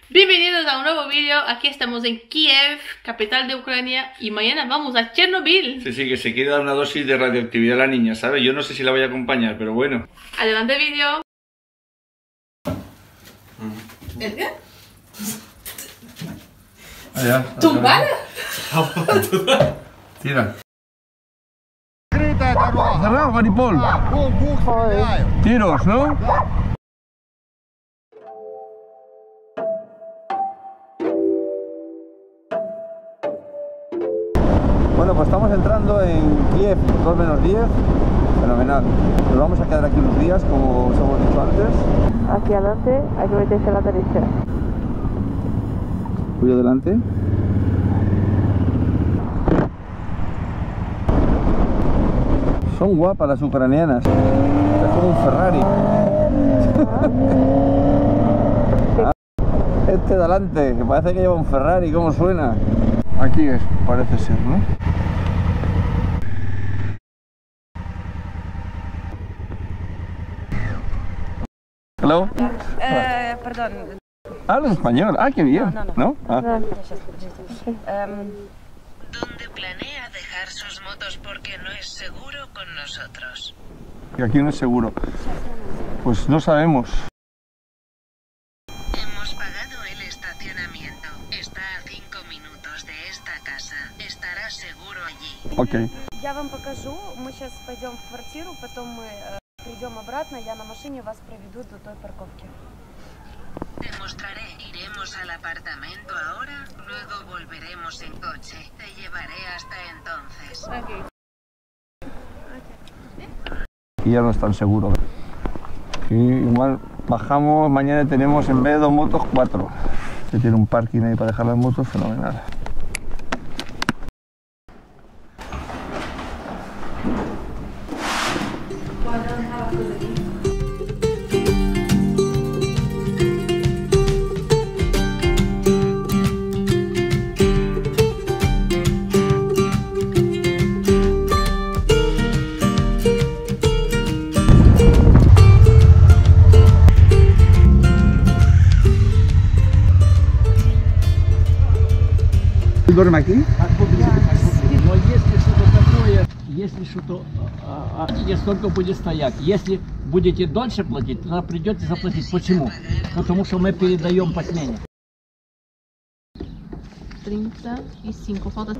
Bienvenidos a un nuevo vídeo. Aquí estamos en Kiev, capital de Ucrania, y mañana vamos a Chernobyl. Sí, que se quiere dar una dosis de radioactividad a la niña, ¿sabes? Yo no sé si la voy a acompañar, pero bueno. Adelante vídeo. Edgar? Allá. ¿Tumbar? Tira. Cerrado, Garipol. Tiros, ¿no? Bueno, pues estamos entrando en Kiev, 2 menos 10. Fenomenal. Nos vamos a quedar aquí unos días, como os hemos dicho antes. Hacia adelante, hay que meterse a la derecha. Voy adelante. Son guapas las ucranianas. Es como un Ferrari. Este de adelante, que parece que lleva un Ferrari, ¿cómo suena? Aquí es, parece ser, ¿no? Hello. Perdón. Hablas español. Ah, qué bien. No. Ah. ¿Dónde planea dejar sus motos porque no es seguro con nosotros? Aquí no es seguro. Pues no sabemos. Hemos pagado el estacionamiento. Está a 5 minutos de esta casa. Estará seguro allí. Ok. Я вам покажу, мы сейчас пойдем в квартиру, потом мы придем обратно, я на машине вас проведу до той парковки. Te mostraré. Iremos al apartamento ahora, luego volveremos en coche. Te llevaré hasta entonces. Y ya no es tan seguro. Y igual bajamos, mañana tenemos en vez de 2 motos 4. Que tiene un parking ahí para dejar las motos, fenomenal. ¿Duerme aquí? Но если что-то такое, если что-то, не столько будет стоять. Если будете дольше платить, тогда придется заплатить. Почему? Потому что мы передаем по смене. 35, falta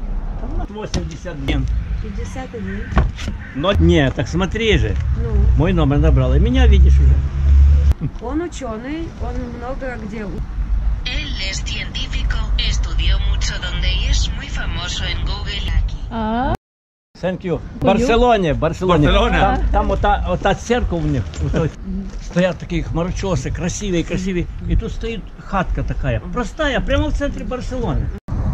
81. 51. Но нет, так смотри же. Мой номер набрал, и меня видишь уже. Он ученый, он много где. Él es científico, estudió mucho donde y es muy famoso en Google aquí. Thank you. В Барселоне. Там вот та церковь у них. Стоят такие хмарочосы, красивые. И тут стоит хатка такая, простая, прямо в центре Барселоны.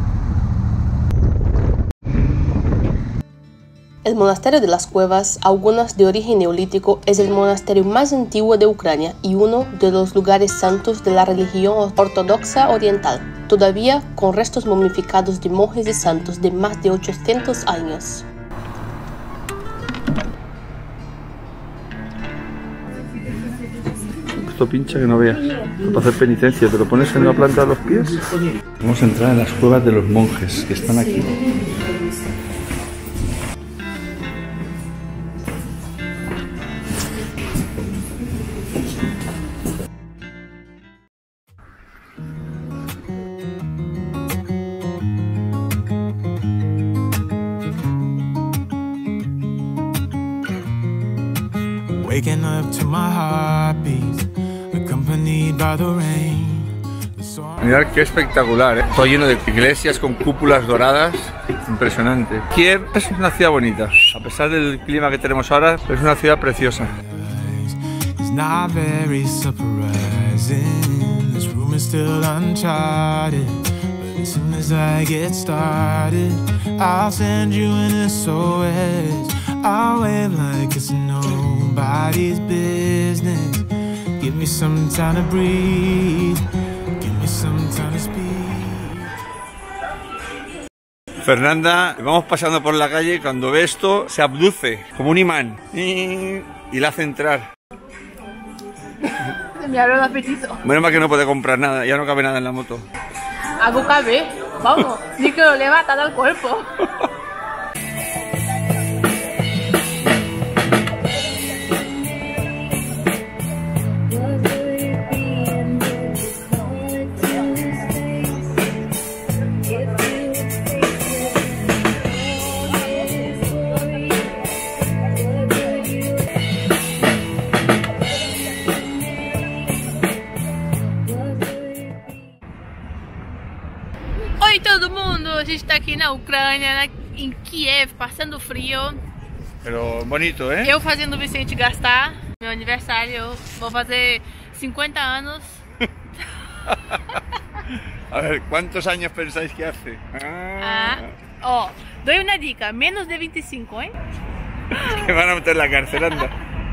El monasterio de las Cuevas, algunas de origen neolítico, es el monasterio más antiguo de Ucrania y uno de los lugares santos de la religión ortodoxa oriental, todavía con restos momificados de monjes y santos de más de 800 años. Esto pincha que no veas. Para hacer penitencia, te lo pones en la planta de los pies. Vamos a entrar en las cuevas de los monjes que están aquí. Waking up to my heartbeat, accompanied by the rain. Mirad qué espectacular, ¿eh? Todo lleno de iglesias con cúpulas doradas. Impresionante. Kiev es una ciudad bonita. A pesar del clima que tenemos ahora, es una ciudad preciosa. It's not very surprising. This room is still uncharted, but as soon as I get started, I'll send you an SOS. I'll wave like it's nobody's business. Give me some time to breathe. Give me some time to speak. Fernanda, vamos pasando por la calle y cuando ve esto se abduce como un imán y la hace entrar. me abrió el apetito. Menos mal que no puede comprar nada, ya no cabe nada en la moto. Algo cabe, vamos, ni que lo levanta al cuerpo. Oi todo mundo, a gente está aqui na Ucrânia, em Kiev, passando frio. Pero bonito, ¿eh? Eu fazendo o Vicente gastar, meu aniversário, eu vou fazer 50 anos. A ver, ¿cuántos años pensáis que hace? Ó, doy una dica, menos de 25, ¿eh? Que van a meter en la cárcel, anda.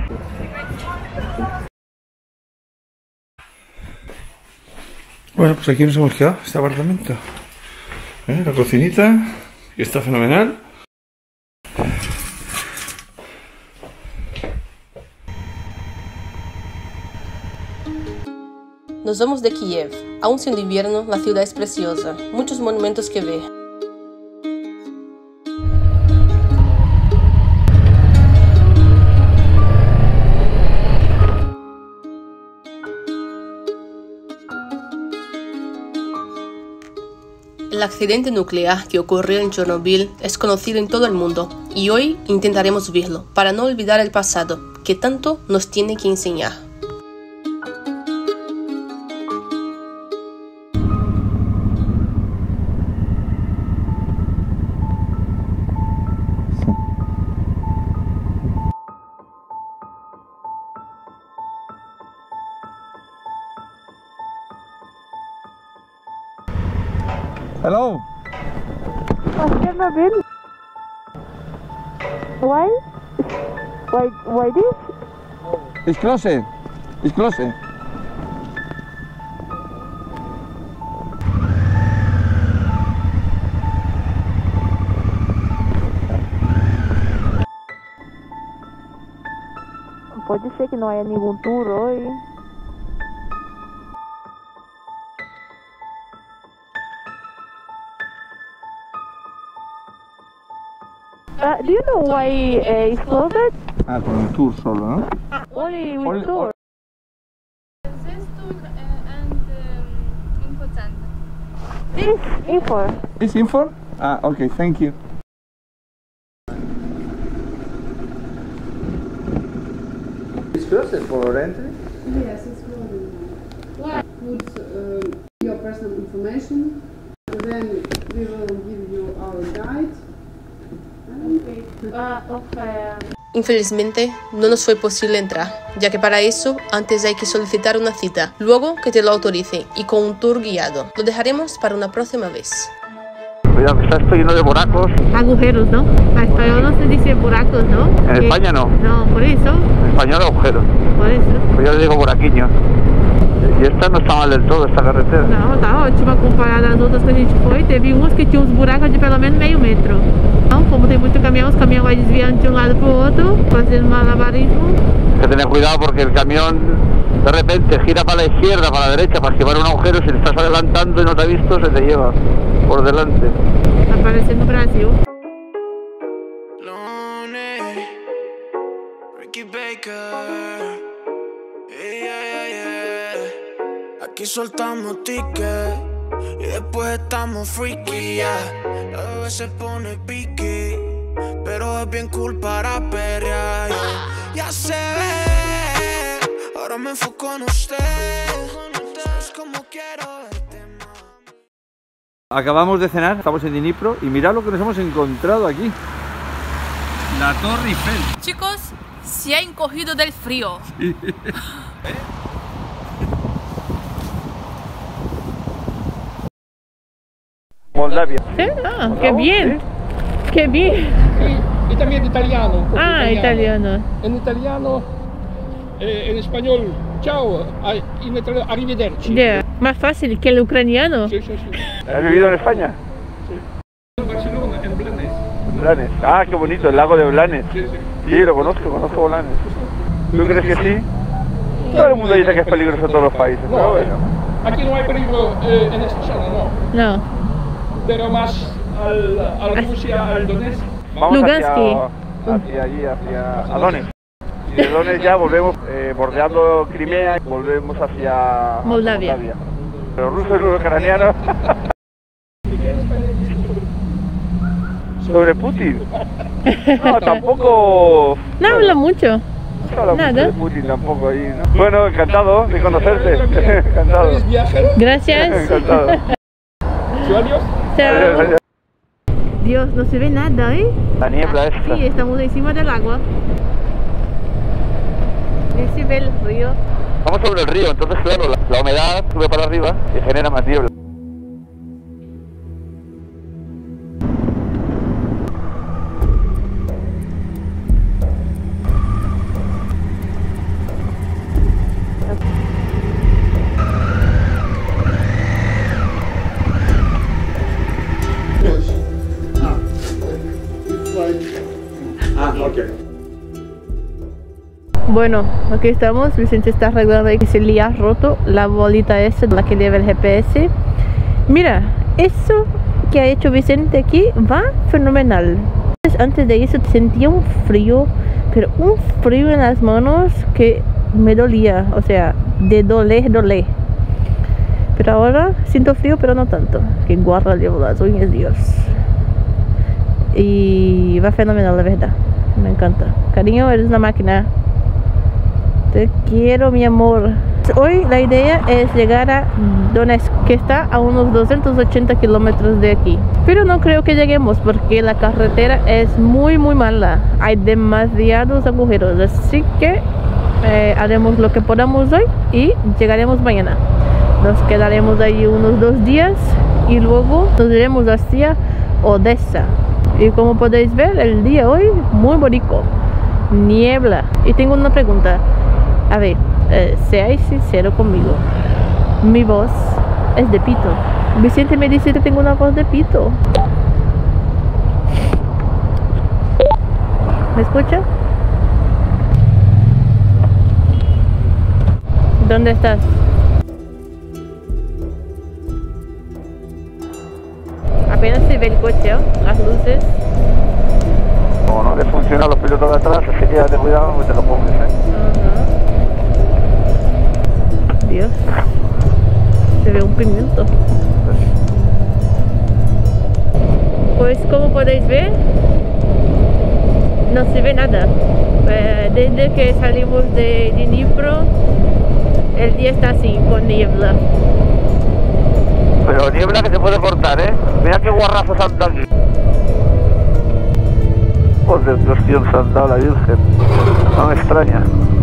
Bueno, pues aquí nos hemos quedado, este apartamento. La cocinita, que está fenomenal. Nos vamos de Kiev. Aún siendo invierno, la ciudad es preciosa. Muchos monumentos que ver. El accidente nuclear que ocurrió en Chernobyl es conocido en todo el mundo y hoy intentaremos verlo para no olvidar el pasado que tanto nos tiene que enseñar. Hello. Chernobyl. Why? Why this? It's close. It's close. Pode ser que não haya nenhum tour hoy. Do you know why it's closed? Ah, con el tour solo, ¿no? Only with tour. This tour and info center. This info. ¿Es info? Ah, ok, thank you. ¿Es closed for entry? Yes, it's closed. Put your personal information, then we will give you our guide. Infelizmente, no nos fue posible entrar, ya que para eso antes hay que solicitar una cita, luego que te lo autorice y con un tour guiado. Lo dejaremos para una próxima vez. Cuidado, que está esto lleno de buracos. Agujeros, ¿no? A español no se dice buracos, ¿no? En España no. No, por eso. En español agujeros. Por eso. Pues yo le digo buraquiños. E esta não está mal del todo, esta carretera. Não, tá ótima comparada às outras que a gente foi. Teve uns que tinham uns buracos de pelo menos meio metro. Então, como tem muito caminhão, os caminhões vai desviando de um lado para o outro, fazendo malabarismo. Hay que tener cuidado porque el camión de repente gira para la izquierda, para la derecha, para esquivar un agujero. Si te estás adelantando y no te ha visto, se te lleva por delante. Tá parecendo o Brasil. Aquí soltamos tickets y después estamos freaky, yeah. La bebé se pone piqui, pero es bien cool para perrear, yeah. Ya se ve, ahora me enfoco en usted. Es como quiero verte más. Acabamos de cenar, estamos en Dnipro y mirad lo que nos hemos encontrado aquí. La Torre Eiffel. Chicos, se ha encogido del frío. Sí. Moldavia. Ah, qué bien. ¿Sí? Qué bien. Y también italiano. Italiano. En italiano, en español, ciao, en italiano, arrivederci. Yeah. Más fácil que el ucraniano. Sí, sí, sí. ¿Has vivido en España? Sí. En Barcelona, en Blanes. Blanes. Ah, qué bonito, el lago de Blanes. Sí, sí. Sí, lo conozco Blanes. ¿Tú crees que sí? Todo el mundo dice que es peligroso en todos los países, pero bueno. Aquí no hay peligro en esta zona, ¿no? No. Pero más al Rusia, al Donetsk. Vamos Lugansk. hacia allí, hacia Donetsk. Y de Donetsk ya volvemos, bordeando Crimea, volvemos hacia Moldavia. Los rusos y los ucranianos. ¿Sobre Putin? No, tampoco... No habla mucho. No habla mucho Nada. de Putin tampoco ahí, ¿no? Bueno, encantado de conocerte. Encantado. Gracias. Encantado. Adiós. Chao. Dios, no se ve nada, ¿eh? La niebla esta. Sí, estamos encima del agua. Y se ve el río. Vamos sobre el río, entonces claro, la humedad sube para arriba y genera más niebla. Bueno, aquí estamos. Vicente está arreglando que se le ha roto la bolita esa, la que lleva el GPS. Mira, eso que ha hecho Vicente aquí va fenomenal. Antes de eso sentía un frío, pero un frío en las manos que me dolía, o sea, de doler. Pero ahora siento frío, pero no tanto. Que guarda llevo las uñas, Dios. Y va fenomenal, la verdad. Me encanta. Cariño, eres una máquina. Te quiero, mi amor. Hoy la idea es llegar a Donetsk, que está a unos 280 kilómetros de aquí. Pero no creo que lleguemos porque la carretera es muy mala. Hay demasiados agujeros. Así que haremos lo que podamos hoy y llegaremos mañana. Nos quedaremos ahí unos 2 días y luego nos iremos hacia Odessa. Y como podéis ver, el día hoy muy bonito. Niebla. Y tengo una pregunta. A ver, seáis sincero conmigo. Mi voz es de pito. Vicente me dice que tengo una voz de pito. ¿Me escucha? ¿Dónde estás? Apenas se ve el coche, ¿no? Las luces. Como no le funcionan los pilotos de atrás, así que date cuidado porque te lo comes, Dios, se ve un pimiento. Pues como podéis ver, no se ve nada. Desde que salimos de Dnipro, el día está así, con niebla. Pero niebla que se puede cortar, ¿eh? Mira qué guarrazos han dado aquí. Joder, Dios, tío, nos han dado la Virgen. No me extraña.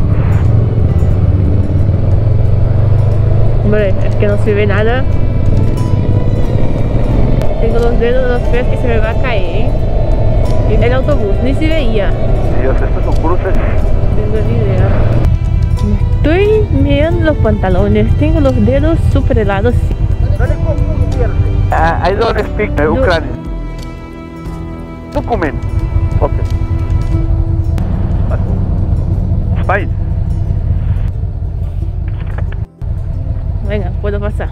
Hombre, es que no se ve nada. Tengo los dedos de los pies que se me va a caer. Y el autobús ni se veía. Dios, estos son cruces. Tengo ni idea. Estoy mirando los pantalones. Tengo los dedos súper helados. I don't speak Ukrainian. Document. Okay. Fine. Venga, puedo pasar.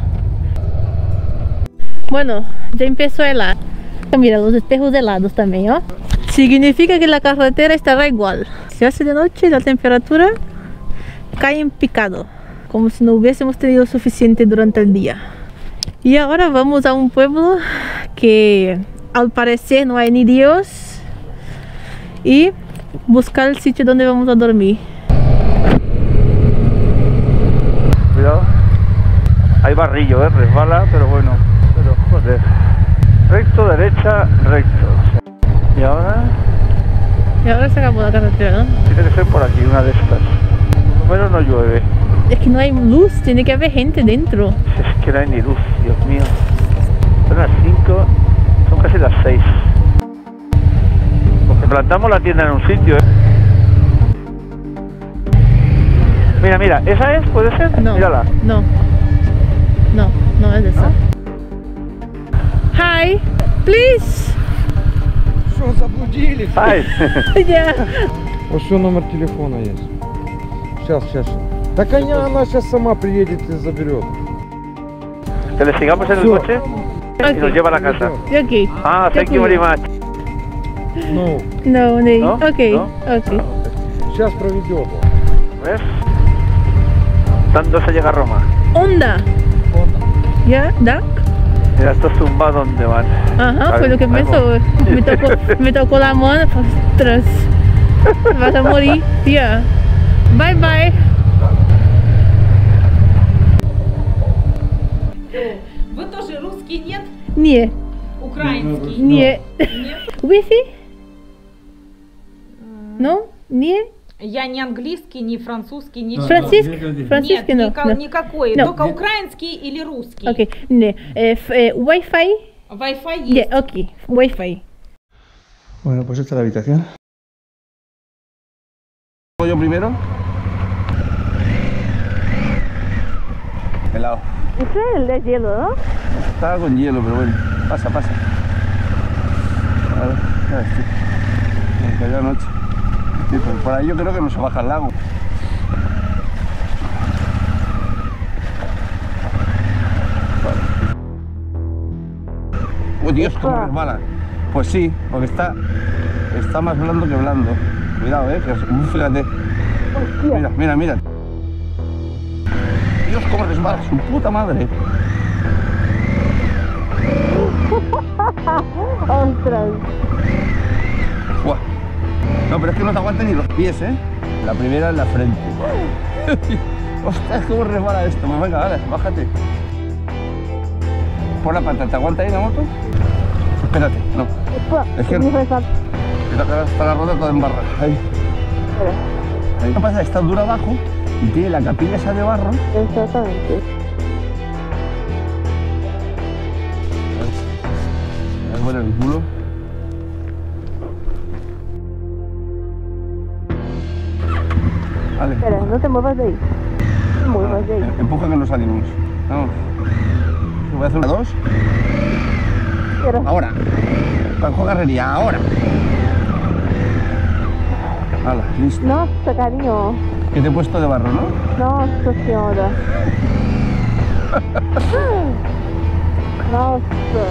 Bueno, ya empezó a helar. Mira, los espejos helados también, ¿oh? Significa que la carretera estará igual. Si hace de noche, la temperatura cae en picado, como si no hubiésemos tenido suficiente durante el día. Y ahora vamos a un pueblo que al parecer no hay ni Dios, y buscar el sitio donde vamos a dormir. Cuidado. Hay barrillo, resbala, pero bueno. Pero joder. Recto, derecha, recto. Y ahora... Y ahora se acabó la carretera, ¿no? Tiene que ser por aquí, una de estas. Por lo menos no llueve. Es que no hay luz, tiene que haber gente dentro. Es que no hay ni luz, Dios mío. Son las 5, son casi las 6. Porque plantamos la tienda en un sitio, ¿eh? Mira, mira, ¿esa es? ¿Puede ser? No, mírala. no. No, no es esa. Hi, please. Что, заблудились? Hi. Yeah. Вот что номер телефона есть. Сейчас. Так она сейчас сама приедет и заберет. ¿Que le sigamos en el coche? Y nos lleva a la casa. Ok. Ah, thank you very much. Ну, No, no. ¿No? Ok, ¿No? ok. сейчас проведет. ¿Ves? Tanto se llega a Roma. Onda. ¿Ya? ¿Da? Mira, estos zumba dónde van. Ajá, fue lo que Ahí pensó. Me tocó la mano, ostras. Vas a morir, tía. Bye bye. Вы тоже русский нет? Не. Украинский? Не. Wi-Fi? No? Не? Я не английский, не французский, не Французский, нет, no. никакой. No. Только украинский или русский. Ok, не. Wi-Fi? Wi-Fi Yeah, есть. ok, Wi-Fi. Bueno, pues esta es la habitación. ¿Yo primero? Helado. Eso es de hielo, ¿no? Estaba con hielo, pero bueno. Pasa, pasa. A ver, ya estoy. Me cayó anoche. Sí, pues por ahí yo creo que no se baja el lago. ¡Oh, Dios, cómo resbala! Pues sí, porque está más blando que blando. Cuidado, que fíjate. Mira, mira, mira. Dios, cómo resbala, su puta madre. Ostras. Buah. No, pero es que no te aguantan ni los pies, ¿eh? La primera en la frente. Ostras, cómo resbala esto. Pues venga, dale, bájate. Pon la pata, ¿te aguanta ahí la moto? Espérate, no. Es que está la rueda toda en barra. Ahí. Ahí. ¿Qué pasa? Está dura abajo y tiene la capilla esa de barro. Exactamente. Es bueno el culo. Vale. Espera, no te muevas de ahí. No te muevas de ahí. Empuja que no salimos. Vamos. Voy a hacer una 2. Ahora. Bajo carrería, ahora. Hala, listo. No, cariño. Que te he puesto de barro, ¿no? No, señora. No,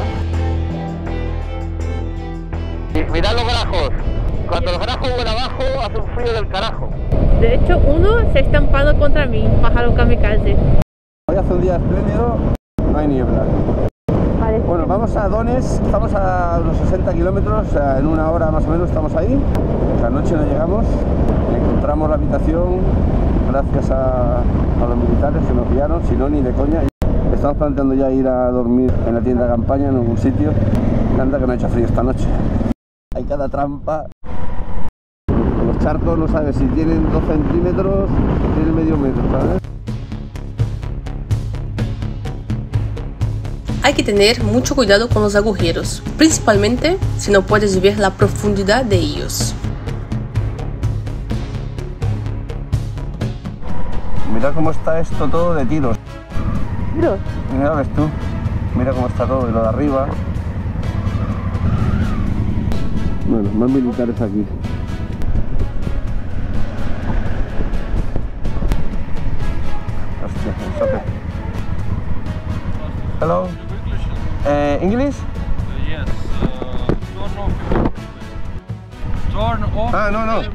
Mirad los garajos. Cuando los garajos van abajo, hace un frío del carajo. De hecho, uno se ha estampado contra mí, un pájaro kamikaze. Hoy hace un día espléndido, no hay niebla. Vale. Bueno, vamos a Donetsk, estamos a unos 60 kilómetros, o sea, en una hora más o menos estamos ahí. La noche no llegamos, encontramos la habitación gracias a los militares que nos guiaron, si no, ni de coña. Estamos planteando ya ir a dormir en la tienda de campaña en algún sitio. Anda que no ha hecho frío esta noche. Hay cada trampa. Los charcos no sabes si tienen 2 centímetros, si tienen medio metro, ¿sabes? Hay que tener mucho cuidado con los agujeros, principalmente si no puedes ver la profundidad de ellos. Mira cómo está esto todo de tiros. ¿Tiros? Mira, ves tú. Mira cómo está todo, y lo de arriba. Bueno, más militares aquí. Hostia, el sope. Hello. English? Yes. Turn off. Ah, no, no.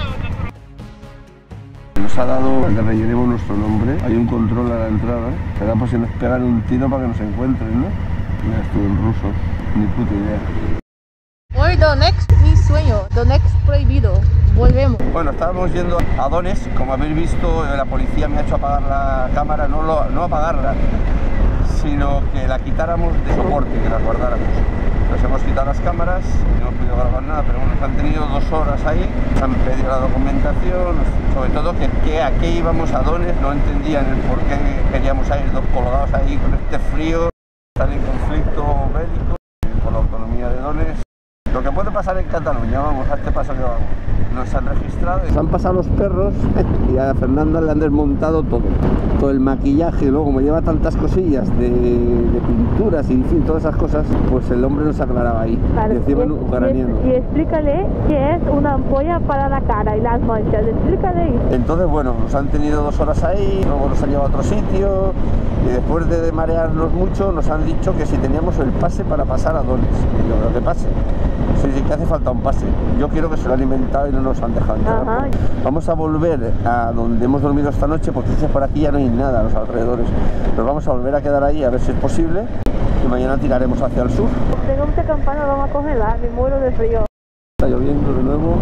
Nos ha dado que rellenemos nuestro nombre. Hay un control a la entrada. Te da por si nos pegan un tiro para que nos encuentren, ¿no? Mira, estuvo en ruso. Ni puta idea. Hoy Donetsk, mi sueño. Donetsk prohibido. Volvemos. Bueno, estábamos yendo a Donetsk. Como habéis visto, la policía me ha hecho apagar la cámara. No apagarla, sino que la quitáramos de soporte, que la guardáramos. Nos hemos quitado las cámaras, no hemos podido grabar nada, pero bueno, nos han tenido 2 horas ahí, nos han pedido la documentación, sobre todo que a qué íbamos a Donetsk, no entendían el por qué queríamos ir 2 colgados ahí con este frío, están en conflicto bélico por la autonomía de Donetsk. Lo que puede pasar en Cataluña, vamos, a este paso que vamos. nos han registrado, se han pasado los perros y a Fernanda le han desmontado todo el maquillaje. Luego, como lleva tantas cosillas de pinturas y en fin, todas esas cosas, pues el hombre no se aclaraba ahí. Claro, y encima en ucraniano. Y explícale qué es una ampolla para la cara y las manchas, explícale. Entonces, bueno, nos han tenido 2 horas ahí, luego nos han llevado a otro sitio y después de marearnos mucho nos han dicho que si teníamos el pase para pasar a Donetsk. Y yo, ¿pero qué pase? Sí, que hace falta un pase. Yo quiero que se lo han inventado y no nos han dejado entrar. Ajá. Vamos a volver a donde hemos dormido esta noche porque por aquí ya no hay nada a los alrededores. Nos vamos a volver a quedar ahí a ver si es posible y mañana tiraremos hacia el sur. Tengo mucha campana, vamos a congelar, me muero de frío. Está lloviendo de nuevo.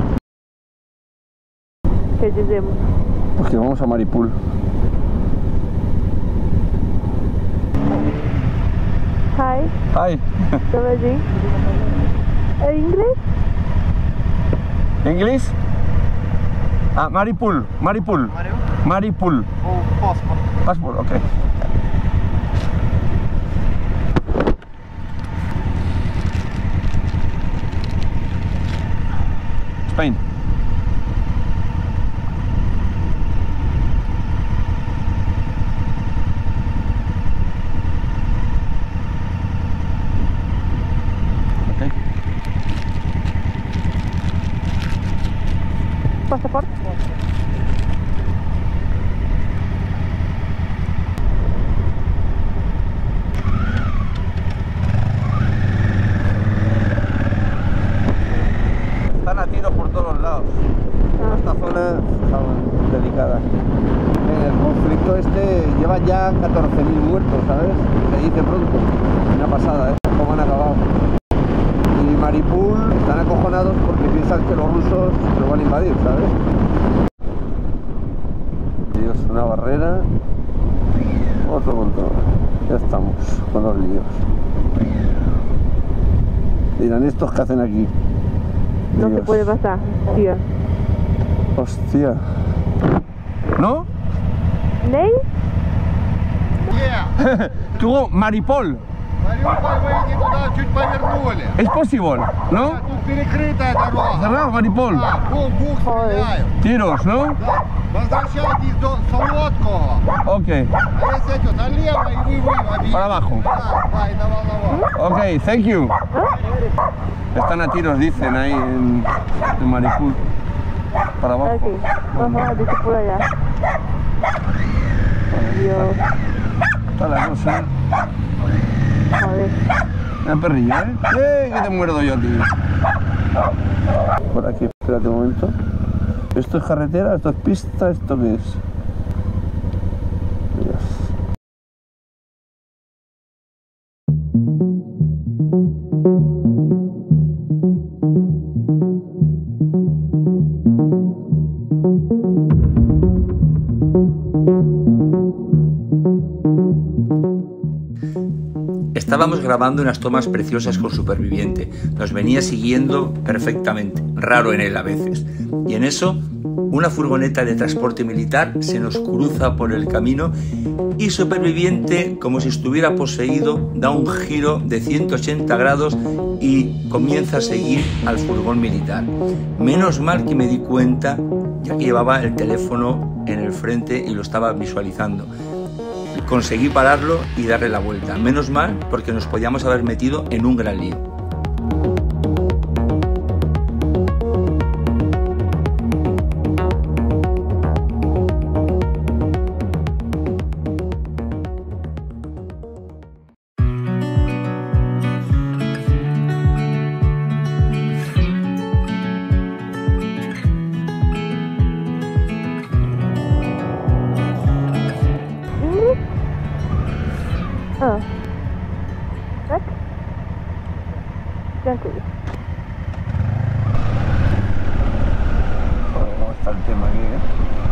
¿Qué decimos? Pues que vamos a Mariupol. Hi. Hi. ¿Todo allí? ¿En inglés? ¿Inglés? Ah, Mariupol. Mariupol. Passport, ok. Spain. ¿Pasaporte? Están a tiros por todos lados. Esta zona está delicada. El conflicto este lleva ya 14.000 muertos, ¿sabes? Se dice pronto. Una pasada, ¿eh? Cómo han acabado. Y Mariupol están acojonados porque piensan que los rusos lo van a invadir, ¿sabes? Dios, una barrera. Otro montón. Ya estamos con los líos. Dirán, ¿estos qué hacen aquí? No Dios. se puede pasar, tío. Hostia. ¿No? ¿Ney? Tú, Mariupol. Es posible, ¿no? Cerrado, Mariupol. Tiros, ¿no? Ok. Para abajo. Ok, thank you. Están a tiros, dicen ahí en Mariupol. Para abajo. Aquí. Ajá, dice por allá. Dios. Está la cosa. Joder. Una perrilla, ¿eh? Que te muerdo yo, tío. Por aquí, espérate un momento. ¿Esto es carretera? ¿Esto es pista? ¿Esto qué es? Dios. Estábamos grabando unas tomas preciosas con Superviviente. Nos venía siguiendo perfectamente, raro en él a veces. Y en eso, una furgoneta de transporte militar se nos cruza por el camino y Superviviente, como si estuviera poseído, da un giro de 180 grados y comienza a seguir al furgón militar. Menos mal que me di cuenta, ya que llevaba el teléfono en el frente y lo estaba visualizando. Conseguí pararlo y darle la vuelta. Menos mal, porque nos podíamos haber metido en un gran lío. Ah. Tak? Dziękuję. ¿Cómo está el tema aquí, eh?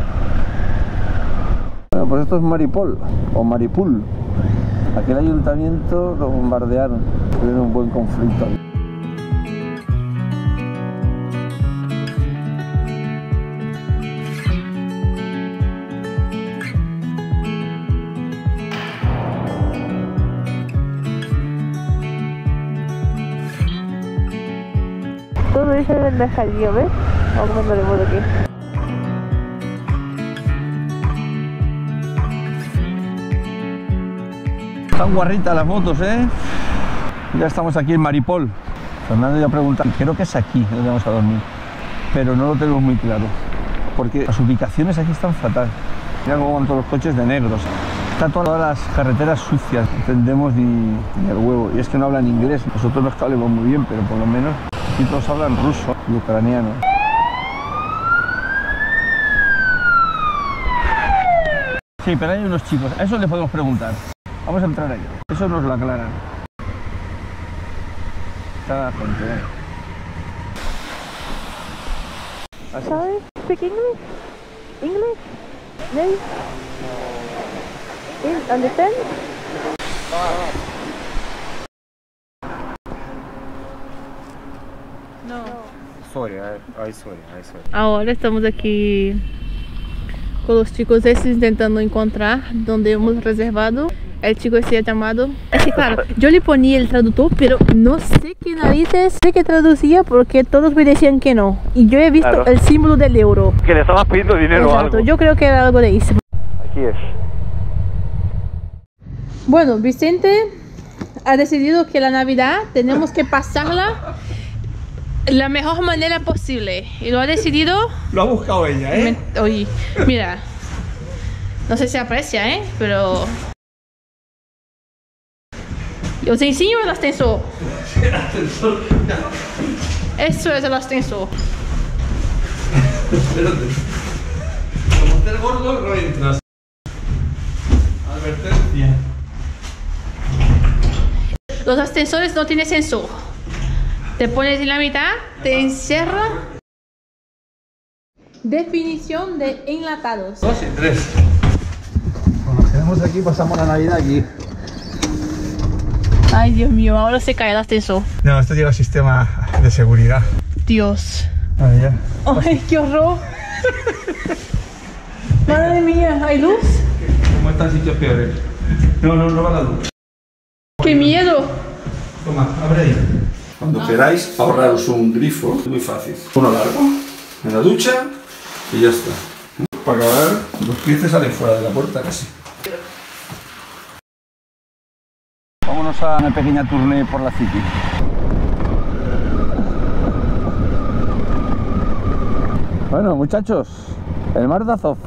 Bueno, pues esto es Mariupol, o Mariupol. Aquel ayuntamiento lo bombardearon. Tuvieron un buen conflicto. Todo dice el mercadillo, ¿ves? Vamos a comerlo de aquí. Están guarritas las motos, ¿eh? Ya estamos aquí en Maripol. Fernando ya pregunta, creo que es aquí donde vamos a dormir, pero no lo tenemos muy claro, porque las ubicaciones aquí están fatal. Mira cómo van todos los coches de negros. Están todas las carreteras sucias, no entendemos ni el huevo. Y es que no hablan inglés, nosotros nos hablamos muy bien, pero por lo menos aquí todos hablan ruso y ucraniano. Sí, pero hay unos chicos, a eso le podemos preguntar. Vamos a entrar allá, eso nos lo aclaran. Está gente, ¿eh? Sorry, speak English? English? Maybe? Understand? No. Sorry. Ahora estamos aquí con los chicos estos intentando encontrar donde hemos reservado. El chico se ha llamado... Es que claro, yo le ponía el traductor, pero no sé qué narices, sé que traducía porque todos me decían que no. Y yo he visto el símbolo del euro. Que le estabas pidiendo dinero o algo. Yo creo que era algo de eso. Aquí es. Bueno, Vicente ha decidido que la Navidad tenemos que pasarla la mejor manera posible. Y lo ha decidido... Lo ha buscado ella, ¿eh? Oye, mira. No sé si aprecia, ¿eh? Pero... Os enseño el ascensor. El ascensor. Eso es el ascensor. Espérate. Como estés gordo, no entras. Advertencia. Los ascensores no tienen sensor. Te pones en la mitad, te encierra. Definición de enlatados. 2 y 3. Cuando nos quedamos aquí, pasamos la Navidad aquí. Ay, Dios mío, ahora se cae el ascensor. No, esto lleva sistema de seguridad. Dios. Ahí ya. Ay, qué horror. Madre mía, ¿hay luz? ¿Cómo están sitios peores? No va la luz. ¡Qué miedo! Toma, abre ahí. Cuando queráis ahorraros un grifo, es muy fácil. Uno largo, en la ducha y ya está. Para acabar, los pies salen fuera de la puerta casi. Vámonos a una pequeña tournée por la City. Bueno, muchachos, el Mar de Azov.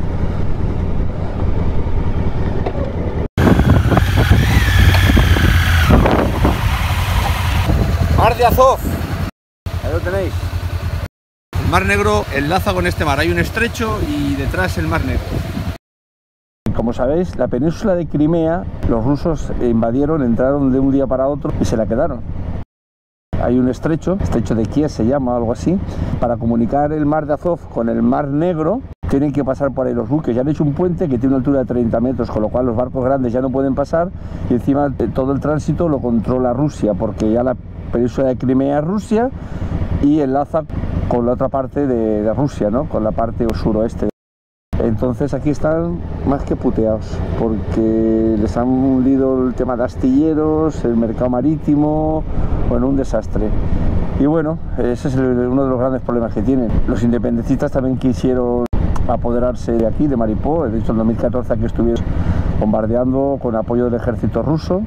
Mar de Azov. Ahí lo tenéis. El Mar Negro enlaza con este mar. Hay un estrecho y detrás el Mar Negro. Como sabéis, la península de Crimea, los rusos invadieron, entraron de un día para otro y se la quedaron. Hay un estrecho de Kiev se llama, algo así. Para comunicar el Mar de Azov con el Mar Negro, tienen que pasar por ahí los buques. Ya han hecho un puente que tiene una altura de 30 metros, con lo cual los barcos grandes ya no pueden pasar y encima todo el tránsito lo controla Rusia, porque ya la península de Crimea es Rusia y enlaza con la otra parte de Rusia, ¿no? Con la parte suroeste. Entonces aquí están más que puteados porque les han hundido el tema de astilleros, el mercado marítimo, bueno, un desastre. Y bueno, ese es uno de los grandes problemas que tienen. Los independentistas también quisieron apoderarse de aquí, de Mariupol. De hecho, en 2014 aquí estuvieron bombardeando con apoyo del ejército ruso.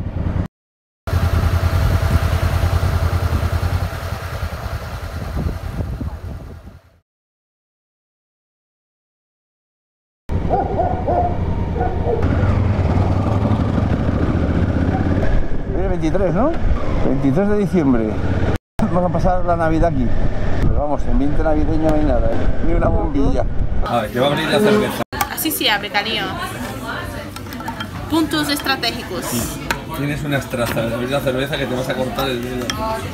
Viene el 23, ¿no? 23 de diciembre. Vamos a pasar la Navidad aquí. Pero vamos, en ambiente navideño no hay nada, ¿eh? Ni una bombilla. A ver, que va a abrir la cerveza. Así se abre, cariño. Puntos estratégicos. Sí. Tienes unas trazas, abrir la cerveza que te vas a cortar el dedo.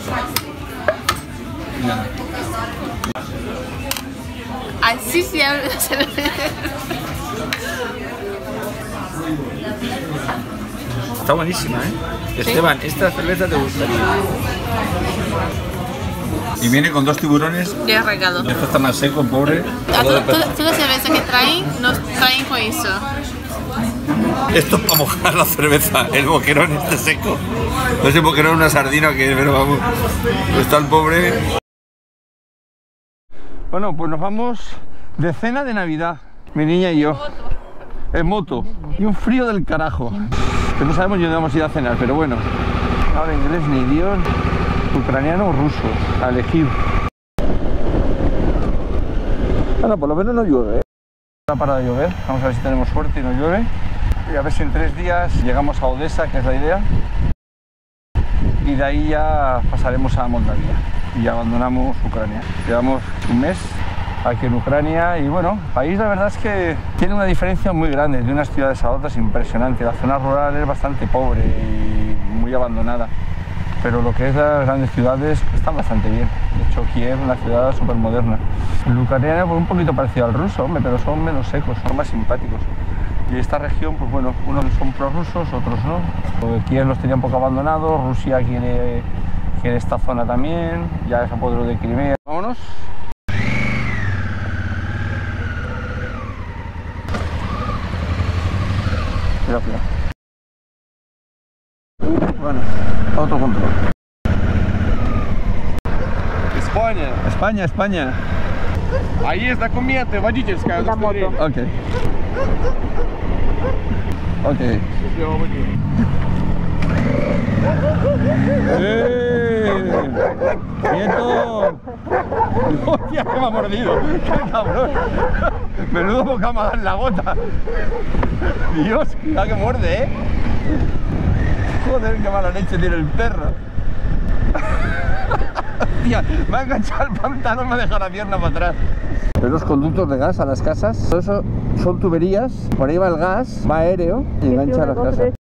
Nada. Así se abre la cerveza. Está buenísima, ¿eh? ¿Sí? Esteban, esta cerveza te gustaría. Y viene con 2 tiburones. De regalo. Esto está más seco, pobre. Toda cerveza que traen, nos traen con eso. Esto es para mojar la cerveza, el boquerón este seco. No es el boquerón una sardina que, pero vamos, está el pobre. Bueno, pues nos vamos de cena de Navidad, mi niña y yo. En moto. Y un frío del carajo. Que no sabemos ni dónde vamos a ir a cenar, pero bueno. No hablo inglés ni Dios, ucraniano o ruso. A elegir. Bueno, por lo menos no llueve. Ha parado de llover. Vamos a ver si tenemos suerte y no llueve. Y a ver si en 3 días llegamos a Odessa, que es la idea. Y de ahí ya pasaremos a Moldavia. Y abandonamos Ucrania. Llevamos un mes aquí en Ucrania y bueno, el país la verdad es que tiene una diferencia muy grande de unas ciudades a otras impresionante. La zona rural es bastante pobre y muy abandonada, pero lo que es las grandes ciudades están bastante bien. De hecho, Kiev es una ciudad súper moderna. El ucraniano es un poquito parecido al ruso, hombre, pero son menos secos, son más simpáticos. Y esta región, pues bueno, unos son prorrusos, otros no. Kiev los tenía un poco abandonados, Rusia quiere esta zona también, ya se apoderó de Crimea. Vámonos. Cuidado. Bueno, otro control. España. Ahí es документы, водительское удостоверение. Ok. ¡Quieto! ¡Hostia, que me ha mordido! ¡Qué cabrón! Menudo bocamada en la bota. Dios, cuidado que muerde, ¿eh? Joder, qué mala leche tiene el perro. Tía, me ha enganchado el pantalón, me ha dejado la pierna para atrás. Los conductos de gas a las casas, todo eso son tuberías, por ahí va el gas, va aéreo y engancha a las casas.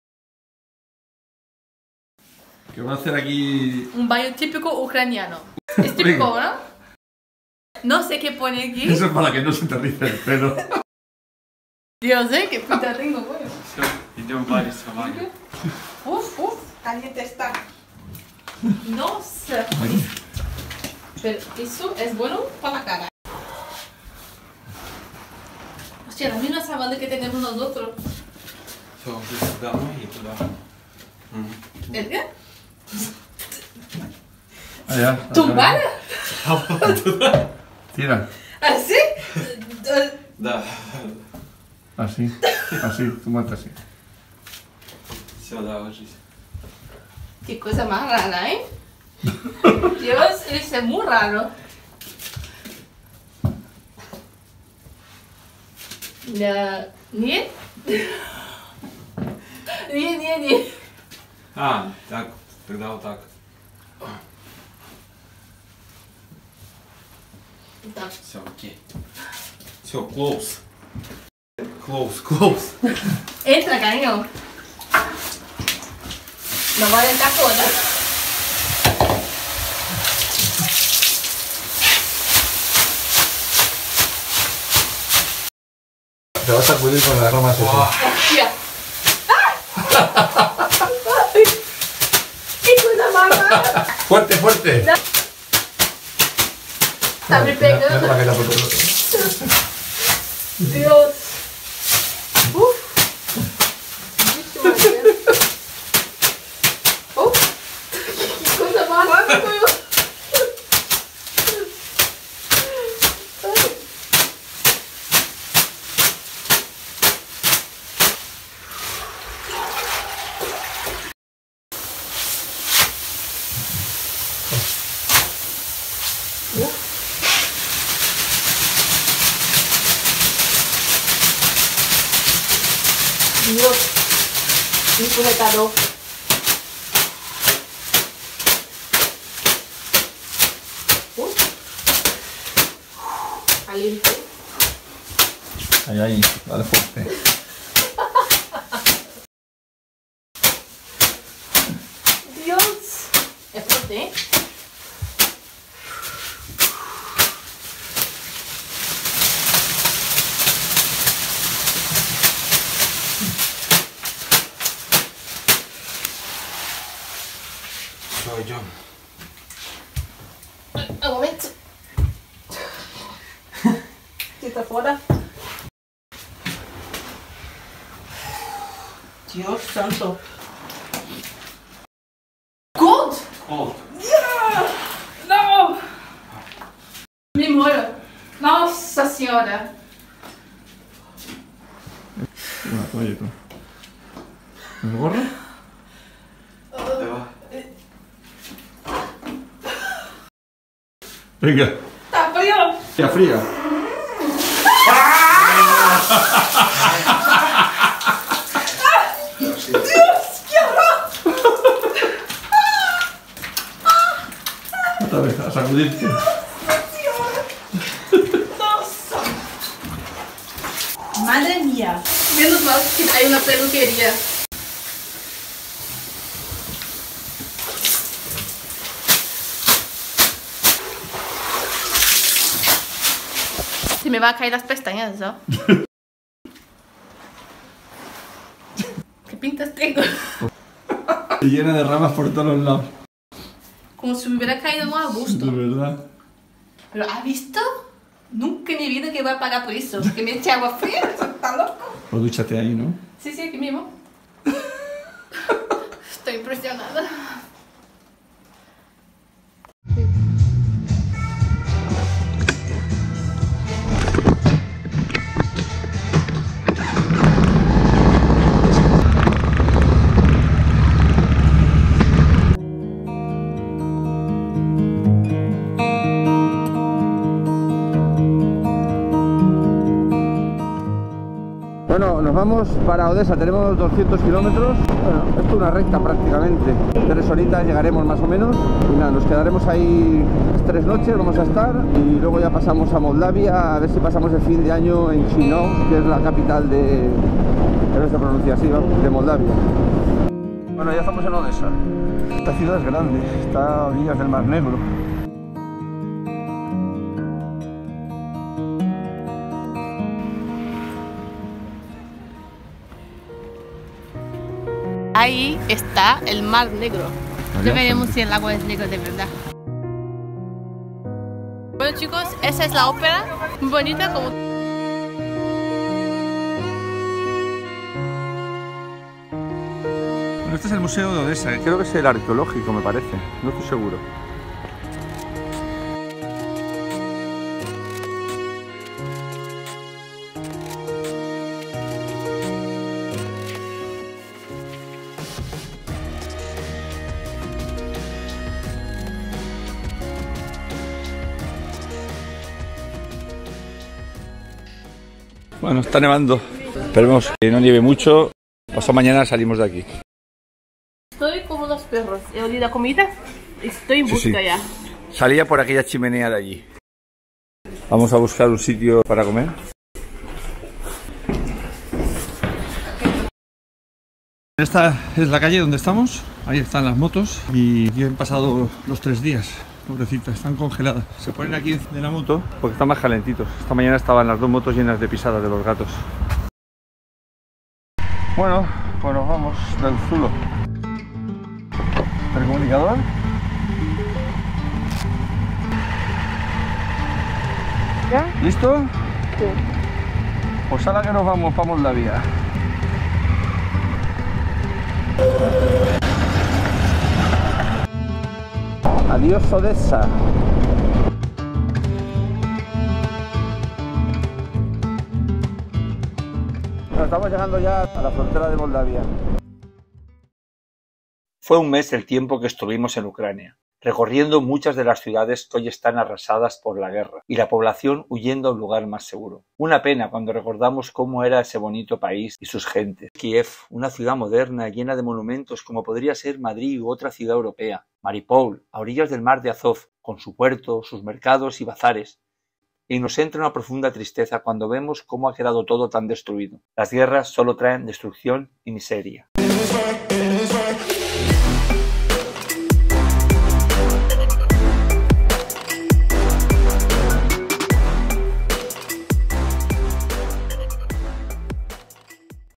¿Qué va a hacer aquí? Un baño típico ucraniano. Es típico, ¿no? No sé qué pone aquí. Eso es para que no se te rice el pelo. Dios, qué puta tengo, güey. Идем париться, Ваня. Uf, caliente está. No sé. Pero eso es bueno para la cara. Hostia, la misma sabana que tenemos nosotros. Все, ты домой и туда. ¿El qué? Allá. ¿Tumbar? Tira. ¿Así? Да. Así, túmbate así. Все, да, ложись. Qué cosa más rara, ¿eh? Dios, es muy raro. Нет? Нет. А, так, тогда вот так. Так. Все, окей. Все, close. Close. Entra, cariño. No vale esta cosa. Te vas a acudir con las ramas esas. Hostia. ¡Qué cosa más rara! ¡Fuerte! Está muy pegado. Dios. Qué cosa más rara, güey. Dios, mi sujetador. Caliente. Ahí, dale fuerte. Dios, es fuerte, ¿eh? Все, идем. Un momento. Está fuera. Dios santo. Cold. Cold. Yeah. No. Me muero. Nossa senhora! Una toalleta. ¿Me gorro? Venga. Tá frio! Ya fría. Deus, que horror! Otra vez, a sacudirte. Nossa! Madre mía. Menos mal que hay una peluquería. Se me va a caer las pestañas, ¿no? ¿Qué pintas tengo? Y llena de ramas por todos los lados. Como si me hubiera caído en un arbusto. De verdad. Pero ¿has visto? Nunca en mi vida que voy a pagar por eso. Que me eche agua fría, está loco. O dúchate ahí, ¿no? Sí, sí, aquí mismo. Estoy impresionada. Bueno, nos vamos para Odessa, tenemos 200 kilómetros, bueno, esto es una recta prácticamente, 3 horitas llegaremos más o menos y nada, nos quedaremos ahí 3 noches, vamos a estar y luego ya pasamos a Moldavia, a ver si pasamos el fin de año en Chisinau, que es la capital de, creo que se pronuncia así, ¿no? De Moldavia. Bueno, ya estamos en Odessa, esta ciudad es grande, está a orillas del Mar Negro. Ahí está el Mar Negro. Ya veremos si el agua es negra de verdad. Bueno chicos, esa es la ópera. Muy bonita como... Bueno, este es el Museo de Odessa, creo que es el arqueológico me parece, no estoy seguro. Bueno, está nevando. Esperemos que no nieve mucho. Pasado mañana salimos de aquí. Estoy como los perros. He olido la comida. Estoy en busca ya. Salía por aquella chimenea de allí. Vamos a buscar un sitio para comer. Esta es la calle donde estamos. Ahí están las motos y ya han pasado los 3 días. Pobrecitas, están congeladas. Se ponen aquí de la moto Porque están más calentitos. Esta mañana estaban las 2 motos llenas de pisadas de los gatos. Bueno, pues nos vamos del Zulo. ¿El comunicador? ¿Ya? ¿Listo? Sí. Pues ahora que nos vamos para Moldavia. Adiós Odessa. Bueno, estamos llegando ya a la frontera de Moldavia. Fue un mes el tiempo que estuvimos en Ucrania, recorriendo muchas de las ciudades que hoy están arrasadas por la guerra y la población huyendo a un lugar más seguro. Una pena cuando recordamos cómo era ese bonito país y sus gentes. Kiev, una ciudad moderna llena de monumentos como podría ser Madrid u otra ciudad europea. Mariupol, a orillas del mar de Azov, con su puerto, sus mercados y bazares. Y nos entra una profunda tristeza cuando vemos cómo ha quedado todo tan destruido. Las guerras solo traen destrucción y miseria.